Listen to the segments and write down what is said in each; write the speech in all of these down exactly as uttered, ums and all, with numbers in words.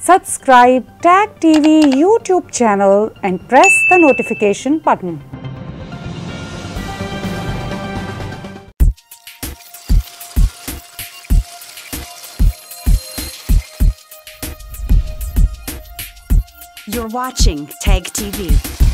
Subscribe Tag T V YouTube channel and press the notification button. You're watching Tag T V.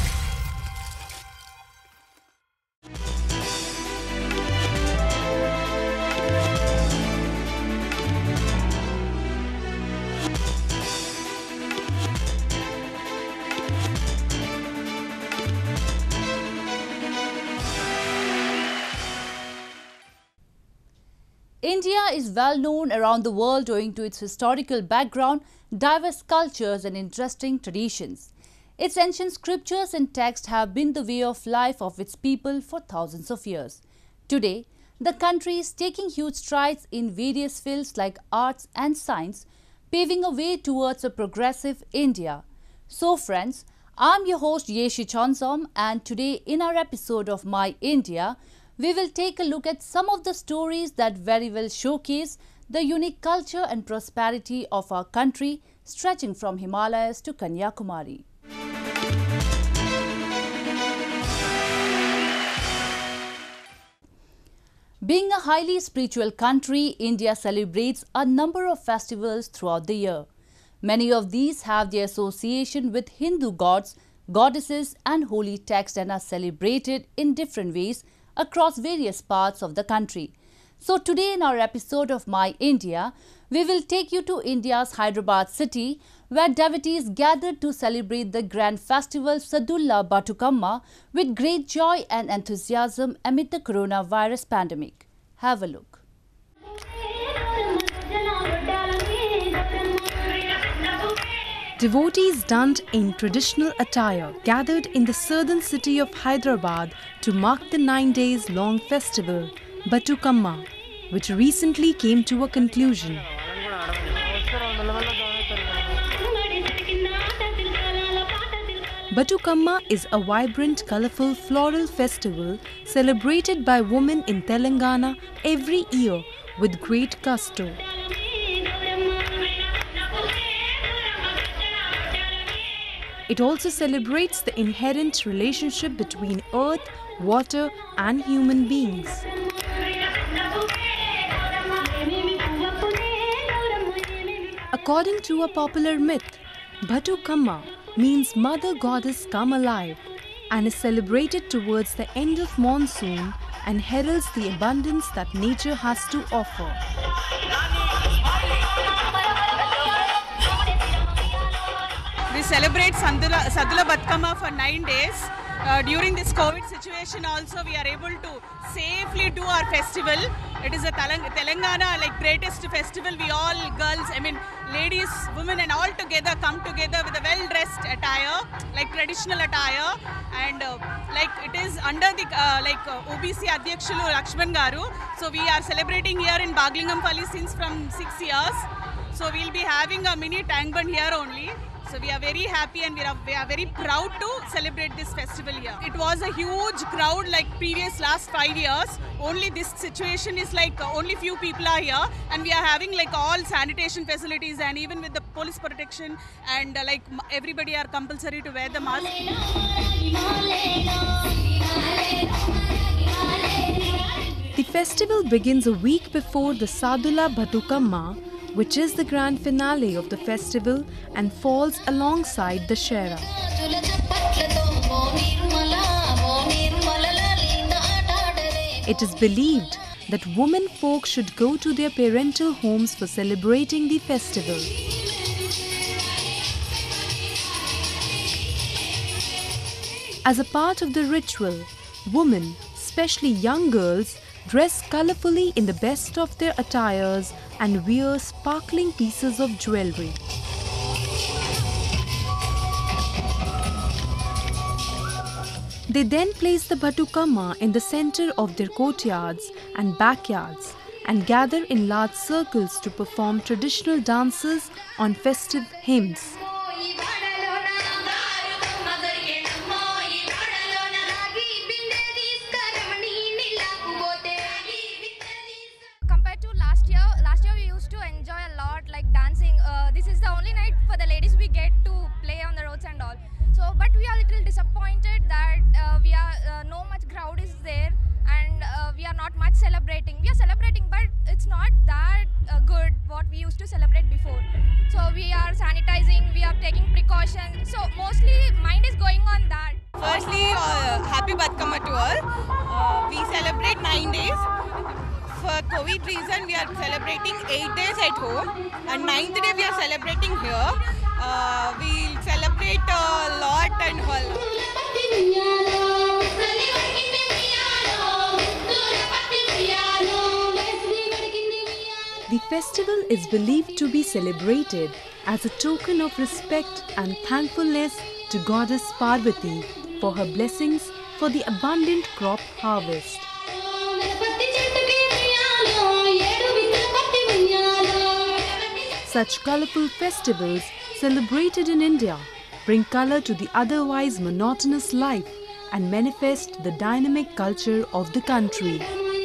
India is well known around the world owing to its historical background, diverse cultures and interesting traditions. Its ancient scriptures and texts have been the way of life of its people for thousands of years. Today, the country is taking huge strides in various fields like arts and science, paving a way towards a progressive India. So friends, I'm your host Yeshi Chonsom, and today in our episode of My India, we will take a look at some of the stories that very well showcase the unique culture and prosperity of our country, stretching from Himalayas to Kanyakumari. Being a highly spiritual country, India celebrates a number of festivals throughout the year. Many of these have their association with Hindu gods, goddesses and holy texts and are celebrated in different ways across various parts of the country. So today in our episode of My India, we will take you to India's Hyderabad city, where devotees gathered to celebrate the grand festival Sadulla Batukamma with great joy and enthusiasm amid the coronavirus pandemic. Have a look. Devotees donned in traditional attire gathered in the southern city of Hyderabad to mark the nine days long festival Batukamma, which recently came to a conclusion. Batukamma is a vibrant, colourful floral festival celebrated by women in Telangana every year with great gusto. It also celebrates the inherent relationship between earth, water and human beings. According to a popular myth, Batukamma means Mother Goddess come alive and is celebrated towards the end of monsoon and heralds the abundance that nature has to offer. We celebrate Sadulla, Sadulla Batukamma for nine days. Uh, during this COVID situation also we are able to safely do our festival. It is a Telangana like greatest festival. We all girls, I mean ladies, women and all together come together with a well-dressed attire, like traditional attire, and uh, like it is under the uh, like uh, O B C Adhyakshulu Lakshman Garu. So we are celebrating here in Baglingampalli since from six years. So we'll be having a mini tank bund here only. So we are very happy and we are, we are very proud to celebrate this festival here. It was a huge crowd like previous last five years. Only this situation is like uh, only few people are here, and we are having like all sanitation facilities and even with the police protection, and uh, like everybody are compulsory to wear the mask. The festival begins a week before the Sadulla Batukamma, which is the grand finale of the festival and falls alongside the Shera. It is believed that women folk should go to their parental homes for celebrating the festival. As a part of the ritual, women, especially young girls, dress colourfully in the best of their attires and wear sparkling pieces of jewellery. They then place the Batukamma in the centre of their courtyards and backyards and gather in large circles to perform traditional dances on festive hymns. Compared to last year, last year we used to enjoy a lot like dancing. Uh, this is the only night for the we are sanitizing, we are taking precautions. So mostly mind is going on that. Firstly, uh, happy Batkama to all. Uh, we celebrate nine days. For COVID reason, we are celebrating eight days at home, and ninth day we are celebrating here. Uh, we'll celebrate a lot and all. The festival is believed to be celebrated as a token of respect and thankfulness to Goddess Parvati for her blessings for the abundant crop harvest. Such colourful festivals celebrated in India bring colour to the otherwise monotonous life and manifest the dynamic culture of the country.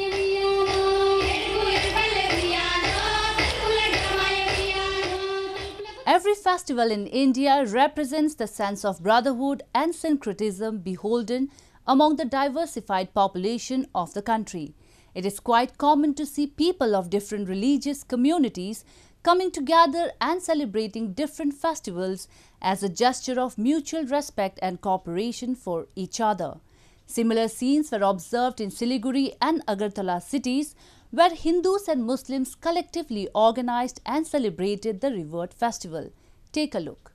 Every festival in India represents the sense of brotherhood and syncretism beholden among the diversified population of the country. It is quite common to see people of different religious communities coming together and celebrating different festivals as a gesture of mutual respect and cooperation for each other. Similar scenes were observed in Siliguri and Agartala cities, where Hindus and Muslims collectively organized and celebrated the revered festival. Take a look.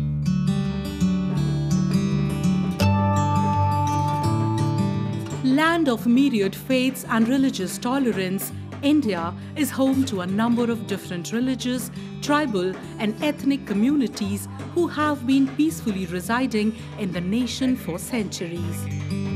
Land of myriad faiths and religious tolerance, India is home to a number of different religious, tribal and ethnic communities who have been peacefully residing in the nation for centuries.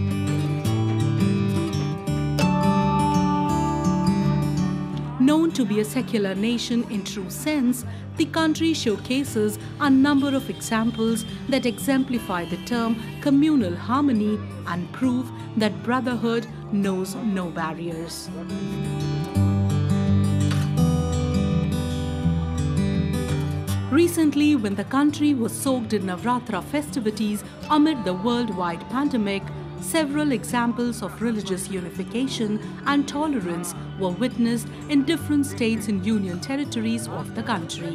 Known to be a secular nation in true sense, the country showcases a number of examples that exemplify the term communal harmony and prove that brotherhood knows no barriers. Recently, when the country was soaked in Navratra festivities amid the worldwide pandemic, several examples of religious unification and tolerance were witnessed in different states and union territories of the country.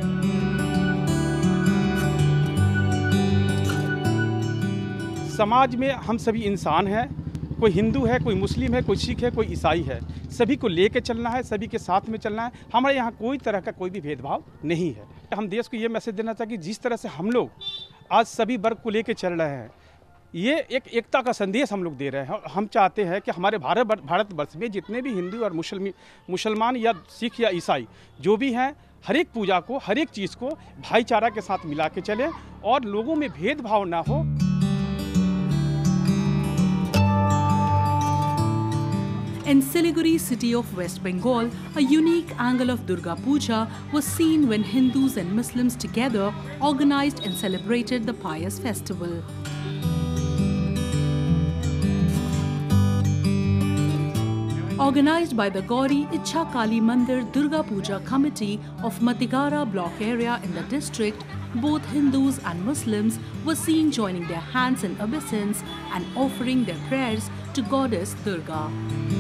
समाज में हम सभी इंसान हैं, कोई हिंदू है, कोई मुस्लिम है, कोई सिख है, कोई ईसाई है। सभी को लेके चलना है, सभी के साथ में चलना है। हमारे यहाँ कोई तरह का कोई भी भेदभाव नहीं है। हम देश को ये मैसेज देना चाहते हैं कि जिस तरह से हम लोग आज सभी वर्ग को लेके चल रहे हैं, ये एक एकता का संदेश हम लोग दे रहे हैं। हम चाहते हैं कि हमारे भारत भारतवर्ष में जितने भी हिंदू और मुसलमान मुसलमान या सिख या ईसाई जो भी हैं, हर एक पूजा को, हर एक चीज़ को भाईचारा के साथ मिला के चलें और लोगों में भेदभाव ना हो। In Siliguri city of West Bengal, a unique angle of Durga Puja was seen when Hindus and Muslims together organized and celebrated the pious festival. Organized by the Gauri Ichha Kali Mandir Durga Puja Committee of Matigara block area in the district, both Hindus and Muslims were seen joining their hands in obeisance and offering their prayers to Goddess Durga.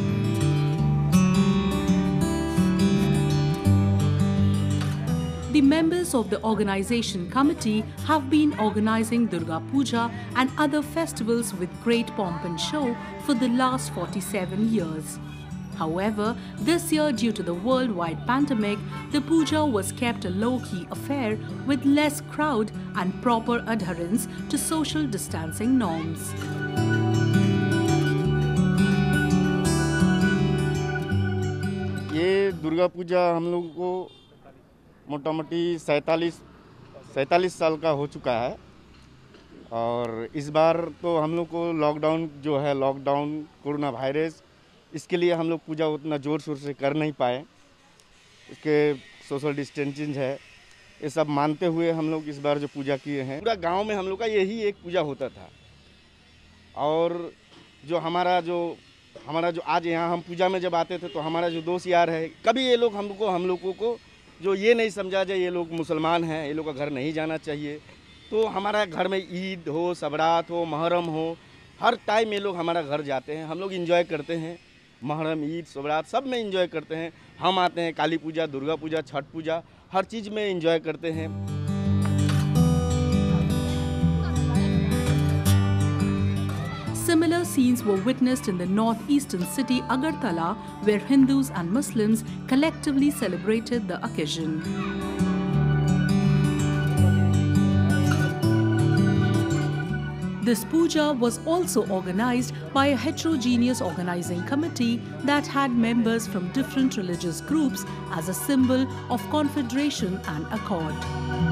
The members of the organization committee have been organizing Durga Puja and other festivals with great pomp and show for the last forty-seven years. However, this year, due to the worldwide pandemic, the puja was kept a low-key affair with less crowd and proper adherence to social distancing norms. ये दुर्गा पूजा हम लोगों को मोटा मोटी सैंतालीस सैंतालीस साल का हो चुका है और इस बार तो हम लोग को लॉकडाउन जो है लॉकडाउन कोरोना वायरस इसके लिए हम लोग पूजा उतना ज़ोर शोर से कर नहीं पाए। इसके सोशल डिस्टेंसिंग है, ये सब मानते हुए हम लोग इस बार जो पूजा किए हैं, पूरा गांव में हम लोग का यही एक पूजा होता था। और जो हमारा जो हमारा जो आज यहाँ हम पूजा में जब आते थे तो हमारा जो दोस्त यार है, कभी ये लोग हमको हम लोगों को जो ये नहीं समझा जाए ये लोग मुसलमान हैं, ये लोग का घर नहीं जाना चाहिए। तो हमारा घर में ईद हो, सबरात हो, मुहर्रम हो, हर टाइम ये लोग हमारा घर जाते हैं। हम लोग इंजॉय करते हैं, मुहर्रम, ईद, सबरात सब में इंजॉय करते हैं। हम आते हैं काली पूजा, दुर्गा पूजा, छठ पूजा, हर चीज़ में एंजॉय करते हैं। Similar scenes were witnessed in the northeastern city Agartala, where Hindus and Muslims collectively celebrated the occasion. This puja was also organized by a heterogeneous organizing committee that had members from different religious groups as a symbol of confederation and accord.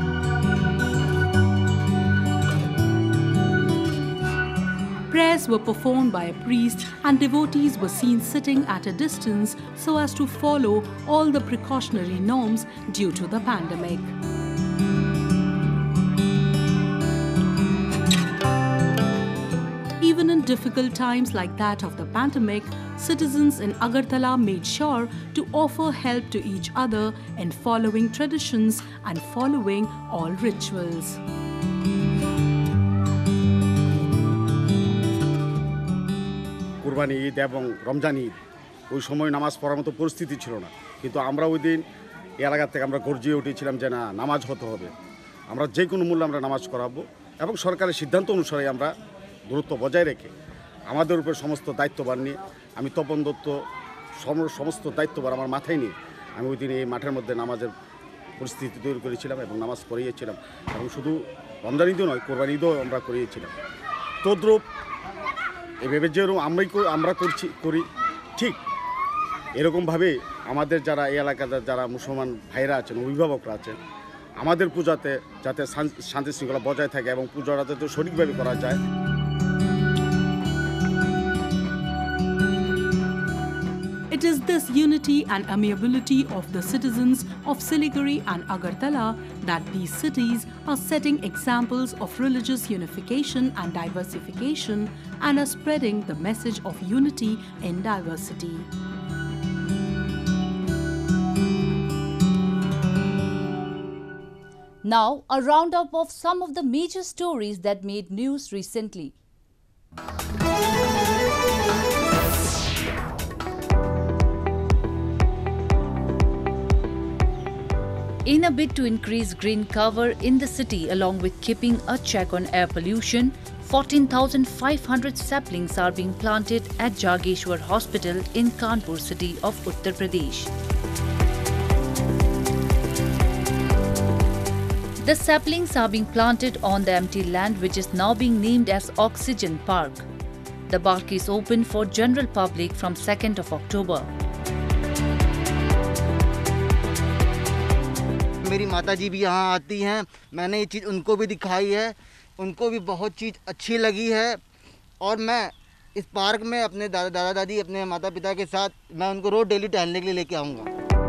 Prayers were performed by a priest and devotees were seen sitting at a distance so as to follow all the precautionary norms due to the pandemic. Even in difficult times like that of the pandemic, citizens in Agartala made sure to offer help to each other in following traditions and following all rituals. Qurbani Eid এবং রমজান ঈদ ওই সময় নামাজ পড়ার মতো পরিস্থিতি ছিল না, কিন্তু আমরা ওই দিন এই এলাকা থেকে আমরা গর্জিয়ে উঠেছিলাম যে না, নামাজ হতে হবে, আমরা যে কোনো মূল্যে আমরা নামাজ করাবো এবং সরকারের সিদ্ধান্ত অনুসারে আমরা দূরত্ব বজায় রেখে আমাদের উপর সমস্ত দায়িত্বভার নিয়ে আমি তপন দত্ত সমস্ত দায়িত্বভার আমার মাথায় নিয়ে আমি ওই দিন এই মাঠের মধ্যে নামাজের পরিস্থিতি তৈরি করেছিলাম এবং নামাজ পড়িয়েছিলাম এবং শুধু রমজান ঈদও নয়, কোরবানি ঈদও আমরা করিয়েছিলাম। তদ্রূপ এভাবে যেরকম আমরাই আমরা করছি করি ঠিক এরকমভাবে আমাদের যারা এই এলাকাতে যারা মুসলমান ভাইরা আছেন, অভিভাবকরা আছেন, আমাদের পূজাতে যাতে শান্তি শৃঙ্খলা বজায় থাকে এবং পূজাটা যাতে সঠিকভাবে করা যায়। It is this unity and amiability of the citizens of Siliguri and Agartala that these cities are setting examples of religious unification and diversification and are spreading the message of unity in diversity. Now, a roundup of some of the major stories that made news recently. In a bid to increase green cover in the city along with keeping a check on air pollution, fourteen thousand five hundred saplings are being planted at Jageshwar Hospital in Kanpur city of Uttar Pradesh. The saplings are being planted on the empty land which is now being named as Oxygen Park. The park is open for general public from second of October. मेरी माताजी भी यहाँ आती हैं, मैंने ये चीज़ उनको भी दिखाई है, उनको भी बहुत चीज़ अच्छी लगी है और मैं इस पार्क में अपने दादा दादा दादी अपने माता पिता के साथ मैं उनको रोज़ डेली टहलने के लिए लेके आऊँगा।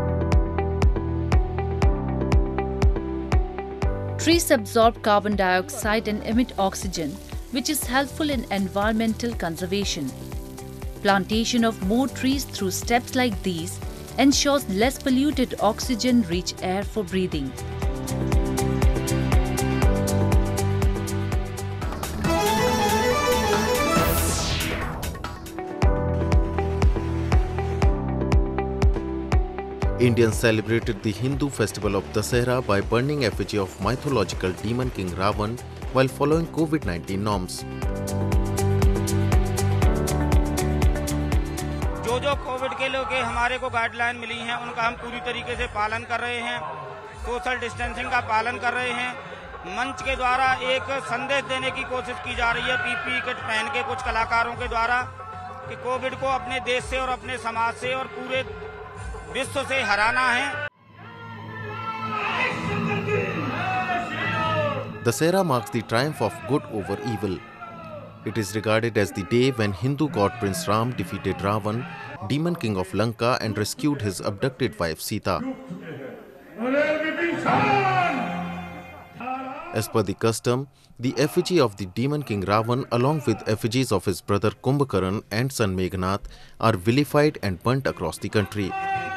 Trees absorb carbon dioxide and emit oxygen, which is helpful in environmental conservation. Plantation of more trees through steps like these ensures less polluted oxygen-rich air for breathing. Indians celebrated the Hindu festival of Dasahra by burning effigy of mythological demon king Ravan while following COVID nineteen norms. जो जो Covid के लोग हमारे को guideline मिली हैं उनका हम पूरी तरीके से पालन कर रहे हैं, सोशल डिस्टेंसिंग का पालन कर रहे हैं। मंच के द्वारा एक संदेश देने की कोशिश की जा रही है पीपी किट पहन के कुछ कलाकारों के द्वारा कि कोविड को अपने देश से और अपने समाज से और पूरे विश्व से हराना है। Dasahra marks the triumph of good over evil. It is regarded as the day when Hindu god Prince Ram defeated Ravan, demon king of Lanka, and rescued his abducted wife Sita. As per the custom, the effigy of the demon king Ravan along with effigies of his brother Kumbhakaran and son Meghnath are vilified and burnt across the country.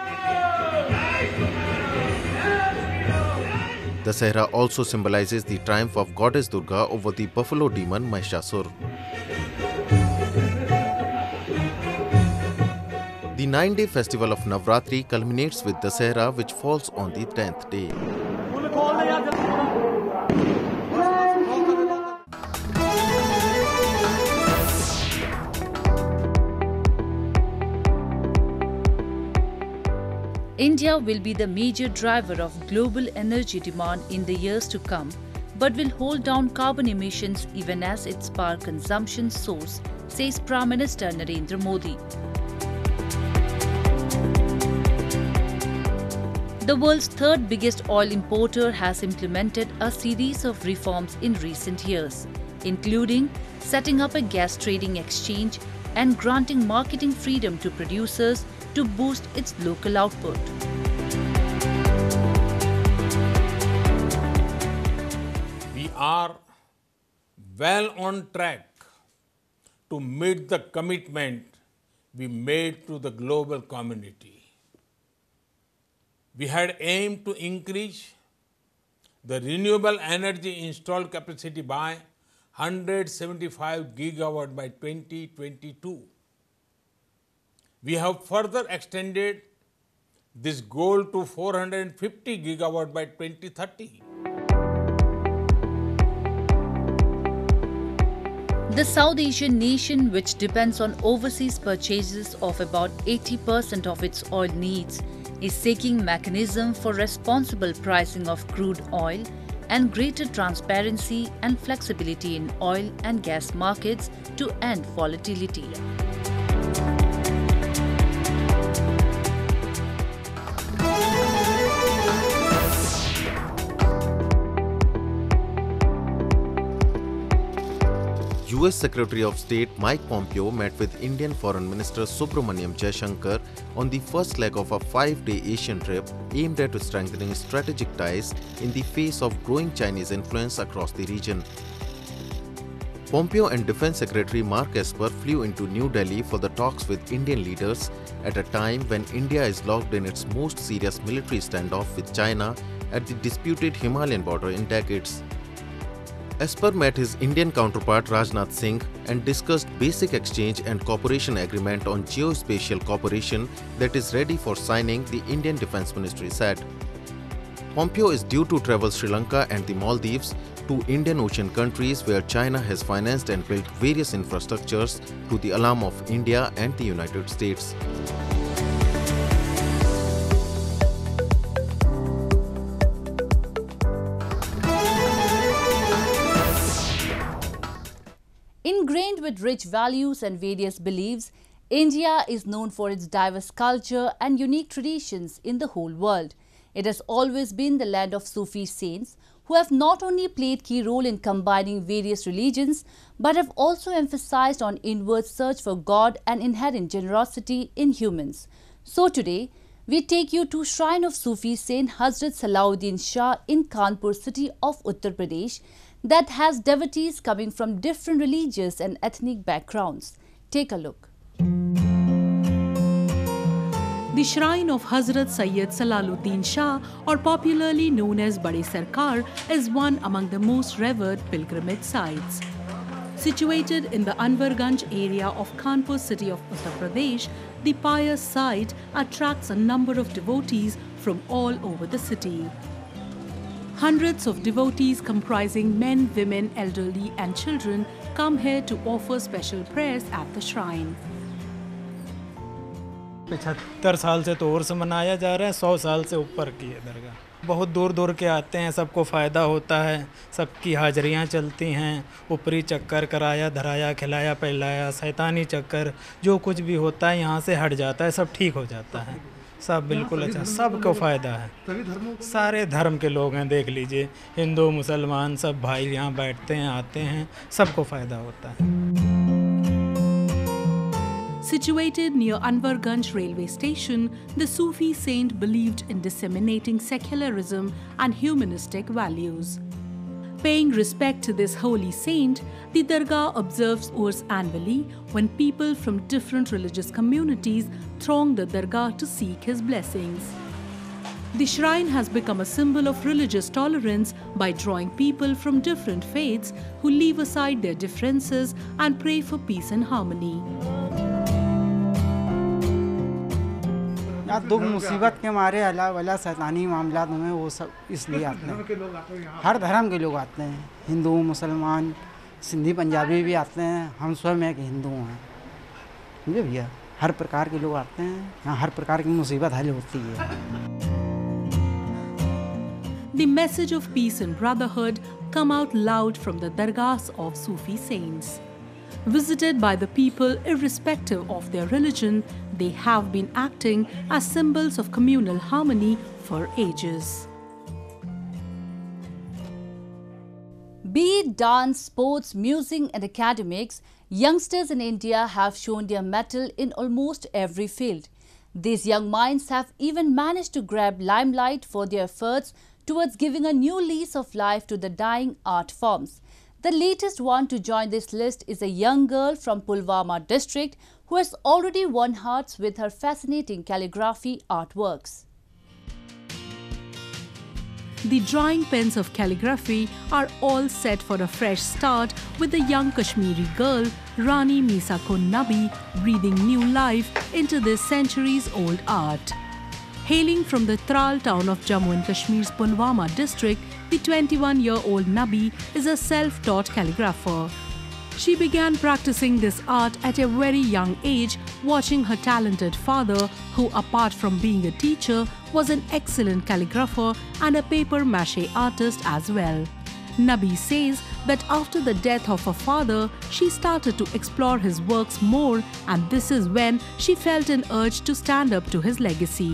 Dasahra also symbolizes the triumph of goddess Durga over the buffalo demon Mahishasur. The nine-day festival of Navratri culminates with Dasahra, which falls on the tenth day. India will be the major driver of global energy demand in the years to come, but will hold down carbon emissions even as its power consumption soars, says Prime Minister Narendra Modi. The world's third biggest oil importer has implemented a series of reforms in recent years, including setting up a gas trading exchange and granting marketing freedom to producers to boost its local output. We are well on track to meet the commitment we made to the global community. We had aimed to increase the renewable energy installed capacity by one hundred seventy-five gigawatt by twenty twenty-two. We have further extended this goal to four hundred fifty gigawatt by twenty thirty. The South Asian nation, which depends on overseas purchases of about eighty percent of its oil needs, is seeking mechanism for responsible pricing of crude oil and greater transparency and flexibility in oil and gas markets to end volatility. U S Secretary of State Mike Pompeo met with Indian Foreign Minister Subramaniam Jaishankar on the first leg of a five-day Asian trip aimed at strengthening strategic ties in the face of growing Chinese influence across the region. Pompeo and Defense Secretary Mark Esper flew into New Delhi for the talks with Indian leaders at a time when India is locked in its most serious military standoff with China at the disputed Himalayan border in decades. Esper met his Indian counterpart Rajnath Singh and discussed basic exchange and cooperation agreement on geospatial cooperation that is ready for signing, the Indian Defence Ministry said. Pompeo is due to travel Sri Lanka and the Maldives, two Indian Ocean countries where China has financed and built various infrastructures to the alarm of India and the United States. Ingrained with rich values and various beliefs, India is known for its diverse culture and unique traditions in the whole world. It has always been the land of Sufi saints who have not only played key role in combining various religions but have also emphasized on inward search for God and inherent generosity in humans. So today, we take you to shrine of Sufi Saint Hazrat Salahuddin Shah in Kanpur city of Uttar Pradesh that has devotees coming from different religious and ethnic backgrounds. Take a look. The shrine of Hazrat Sayyid Salahuddin Shah, or popularly known as Bade Sarkar, is one among the most revered pilgrimage sites. Situated in the Anwarganj area of Kanpur city of Uttar Pradesh, the pious site attracts a number of devotees from all over the city. Hundreds of devotees comprising men, women, elderly and children come here to offer special prayers at the shrine. पचहत्तर साल से तो उर्स मनाया जा रहा है, सौ साल से ऊपर की है दरगाह। बहुत दूर दूर के आते हैं, सबको फ़ायदा होता है, सबकी हाज़रियाँ चलती हैं, ऊपरी चक्कर कराया धराया खिलाया पिलाया, शैतानी चक्कर जो कुछ भी होता है यहाँ से हट जाता है, सब ठीक हो जाता है, सब बिल्कुल अच्छा, सबको फ़ायदा है। सारे धर्म के लोग हैं, देख लीजिए, हिंदू मुसलमान सब भाई यहाँ बैठते हैं, आते हैं, सबको फ़ायदा होता है। Situated near Anwarganj railway station, the Sufi saint believed in disseminating secularism and humanistic values. Paying respect to this holy saint, the Dargah observes Urs annually when people from different religious communities throng the Dargah to seek his blessings. The shrine has become a symbol of religious tolerance by drawing people from different faiths who leave aside their differences and pray for peace and harmony. या दुख मुसीबत के मारे अल्लाह वाला शैतानी मामलात में वो सब इसलिए आते हैं। हर धर्म के लोग आते हैं, हिंदू मुसलमान सिंधी पंजाबी भी आते हैं। हम स्वयं एक हिंदू हैं, समझे भैया। हर प्रकार के लोग आते हैं, यहाँ हर प्रकार की मुसीबत हल होती है। The message of peace and brotherhood come out loud from the dargahs of Sufi saints. Visited by the people irrespective of their religion, they have been acting as symbols of communal harmony for ages. Be it dance, sports, music and academics, youngsters in India have shown their mettle in almost every field. These young minds have even managed to grab limelight for their efforts towards giving a new lease of life to the dying art forms. The latest one to join this list is a young girl from Pulwama district who has already won hearts with her fascinating calligraphy artworks. The drawing pens of calligraphy are all set for a fresh start with the young Kashmiri girl Rani Misakun Nabi breathing new life into this centuries-old art. Hailing from the Tral town of Jammu and Kashmir's Pulwama district, the twenty-one-year-old Nabi is a self-taught calligrapher. She began practicing this art at a very young age, watching her talented father, who apart from being a teacher, was an excellent calligrapher and a paper mache artist as well. Nabi says that after the death of her father, she started to explore his works more, and this is when she felt an urge to stand up to his legacy.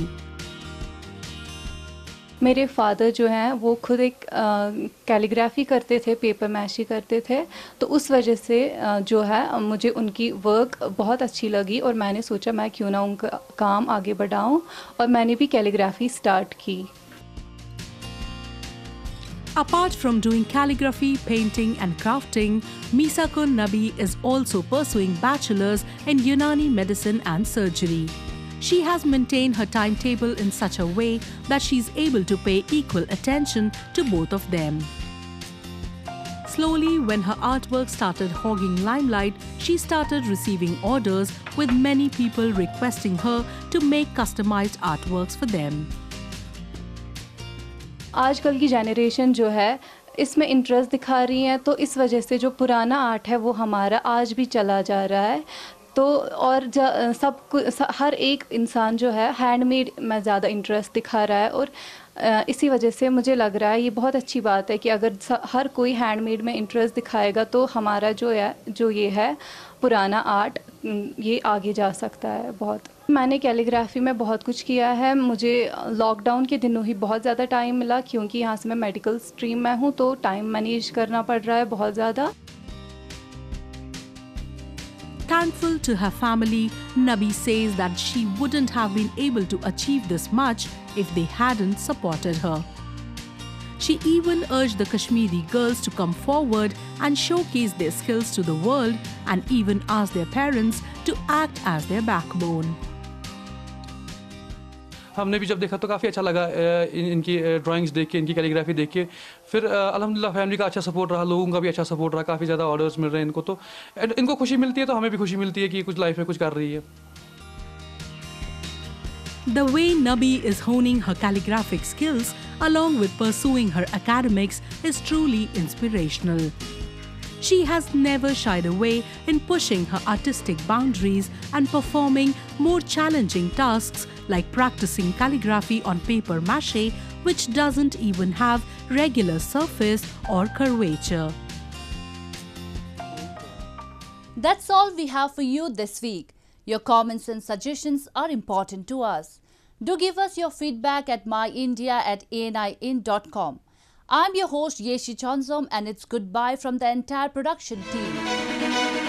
मेरे father जो हैं वो खुद एक calligraphy करते थे, paper meshy करते थे, तो उस वजह से आ, जो है मुझे उनकी वर्क बहुत अच्छी लगी और मैंने सोचा मैं क्यों ना उनका काम आगे बढ़ाऊं और मैंने भी कैलीग्राफी स्टार्ट की। Apart from doing calligraphy, painting and crafting, Misakun Nabi is also pursuing bachelor's in Unani medicine and surgery. She has maintained her timetable in such a way that she is able to pay equal attention to both of them. Slowly, when her artwork started hogging limelight, she started receiving orders with many people requesting her to make customized artworks for them. आजकल की generation जो है इसमें interest दिखा रही है, तो इस वजह से जो पुराना आर्ट है वो हमारा आज भी चला जा रहा है। तो और सब हर एक इंसान जो है हैंडमेड में ज़्यादा इंटरेस्ट दिखा रहा है और इसी वजह से मुझे लग रहा है ये बहुत अच्छी बात है कि अगर हर कोई हैंडमेड में इंटरेस्ट दिखाएगा तो हमारा जो है जो ये है पुराना आर्ट ये आगे जा सकता है बहुत। मैंने कैलीग्राफी में बहुत कुछ किया है। मुझे लॉकडाउन के दिनों ही बहुत ज़्यादा टाइम मिला क्योंकि यहाँ से मैं मेडिकल स्ट्रीम में हूँ, तो टाइम मैनेज करना पड़ रहा है बहुत ज़्यादा। Thankful to her family, Nabi says that she wouldn't have been able to achieve this much if they hadn't supported her. She even urged the Kashmiri girls to come forward and showcase their skills to the world and even asked their parents to act as their backbone. हमने भी जब देखा तो काफ़ी अच्छा लगा इन, इनकी drawings देख के, इनकी कैलीग्राफी देख के। फिर अल्हम्दुलिल्लाह फैमिली का अच्छा सपोर्ट रहा, लोगों का भी अच्छा सपोर्ट रहा, काफ़ी ज़्यादा ऑर्डर्स मिल रहे हैं इनको, तो इनको खुशी मिलती है तो हमें भी खुशी मिलती है कि कुछ लाइफ में कुछ कर रही है। The way Nabi is honing her calligraphic skills along with pursuing her academics is truly inspirational. She has never shied away in pushing her artistic boundaries and performing more challenging tasks like practicing calligraphy on paper mache, which doesn't even have regular surface or curvature. That's all we have for you this week. Your comments and suggestions are important to us. Do give us your feedback at myindia at a n i n dot com. I'm your host Yeshi Chonzom and it's goodbye from the entire production team.